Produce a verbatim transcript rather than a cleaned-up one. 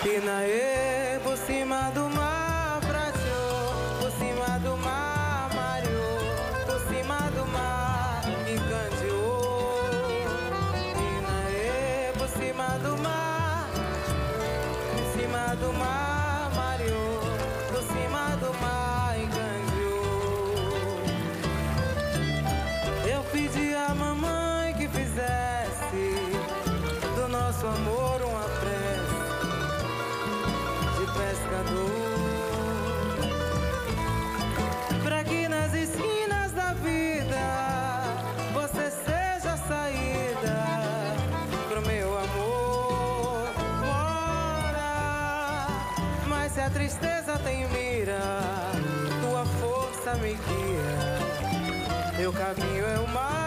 Inaê, por cima do mar prateou, por cima do mar mareou, por cima do mar encandeou. Inaê, por cima do mar, por cima do mar mareou, por cima do mar encandeou. Eu pedi à mamãe que fizesse do nosso amor uma prece pescador, pra que nas esquinas da vida você seja a saída pro meu amor. Mora, mas se a tristeza tem mira, tua força me guia, meu caminho é o mar.